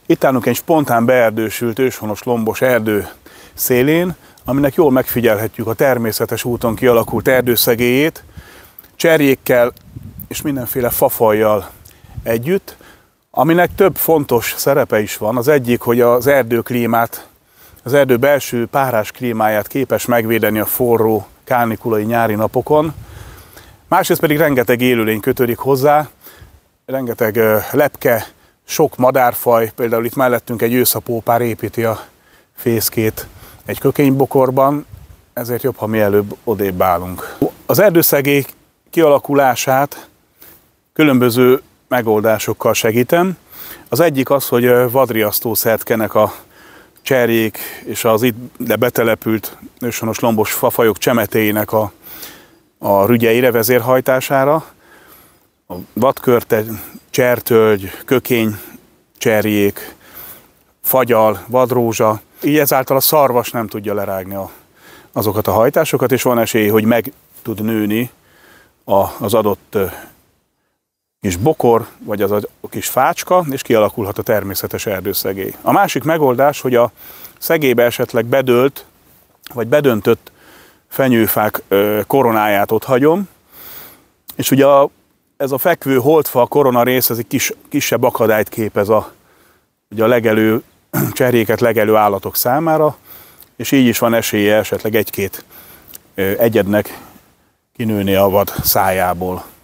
Itt állunk egy spontán beerdősült őshonos lombos erdő szélén, aminek jól megfigyelhetjük a természetes úton kialakult erdőszegélyét, cserjékkel és mindenféle fafajjal együtt, aminek több fontos szerepe is van. Az egyik, hogy az erdőklímát, az erdő belső párás klímáját képes megvédeni a forró, kánikulai nyári napokon. Másrészt pedig rengeteg élőlény kötődik hozzá, rengeteg lepke, sok madárfaj, például itt mellettünk egy őszapópár építi a fészkét egy kökénybokorban, ezért jobb, ha mielőbb odébb állunk. Az erdőszegély kialakulását különböző megoldásokkal segítem. Az egyik az, hogy vadriasztószert kenek a cserjék és az itt betelepült őshonos lombos fafajok csemetéinek a rügyeire, vezérhajtására. A vadkörte, csertölgy, kökény, cserjék, fagyal, vadrózsa. Így ezáltal a szarvas nem tudja lerágni azokat a hajtásokat, és van esély, hogy meg tud nőni az adott kis bokor, vagy az a kis fácska, és kialakulhat a természetes erdőszegély. A másik megoldás, hogy a szegélybe esetleg bedőlt, vagy bedöntött fenyőfák koronáját ott hagyom, és ugye ez a fekvő holdfa, a korona rész, ez egy kisebb akadályt képez ugye a legelő cserjéket legelő állatok számára, és így is van esélye esetleg egy-két egyednek kinőni a vad szájából.